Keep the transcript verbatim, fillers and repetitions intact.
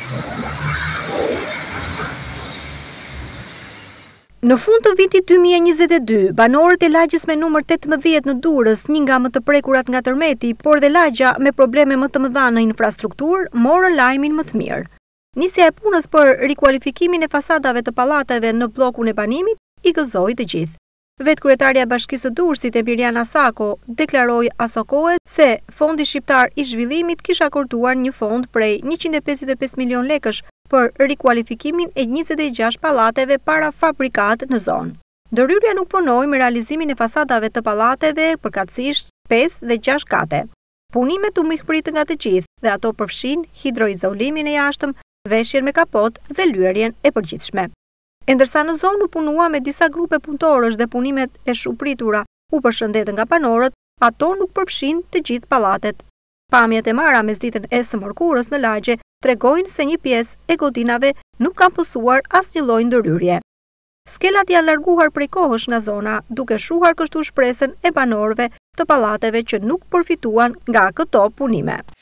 Në fund të vitit dy mijë e njëzet e dy, banorët e lagjës me numër tetëmbëdhjetë në Durrës, një nga më të prekurat nga tërmeti, por dhe lagja me probleme më të mëdha në infrastrukturë, morën lajmin më të mirë. Nisja e punës për rikualifikimin e fasadave të pallateve në bllokun e banimit i gëzoi të gjithë. Vetë kryetaria e Bashkisë së Durrësit, Emiliana Sako, deklaroi asokohet se Fondi Shqiptar i Zhvillimit kishte akorduar një fond prej njëqind e pesëdhjetë e pesë milion lekësh për rikualifikimin e njëzet e gjashtë pallateve para fabrikat në zonë. Ndërhyrja nuk punoi me realizimin e fasadave të pallateve përkatësisht pesë dhe gjashtë kate. Punimet u mikpritën nga të gjithë dhe ato përfshin hidroizolimin e jashtëm, veshjen me kapot dhe lyerjen e përgjithshme. E ndërsa në zonë u punua me disa grupe punëtorësh dhe punimet e shupritura u përshëndetën nga banorët, ato nuk përfshin të gjithë pallatet. Pamjet e marra mesditën e së mërkurës në lagje tregojnë se një pjesë e godinave nuk kanë pësuar asnjë lloj ndërhyrje. Skelat janë larguar prej kohësh nga zona, duke shuar kështu shpresën e banorëve të pallateve që nuk përfituan nga këto punime.